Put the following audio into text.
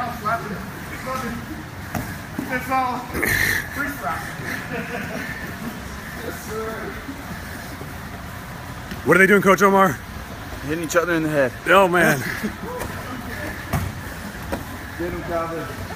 I'll slap it. It's all freestyle. Yes, sir. What are they doing, Coach Omar? Hitting each other in the head. Oh, man. Get him, Calvin.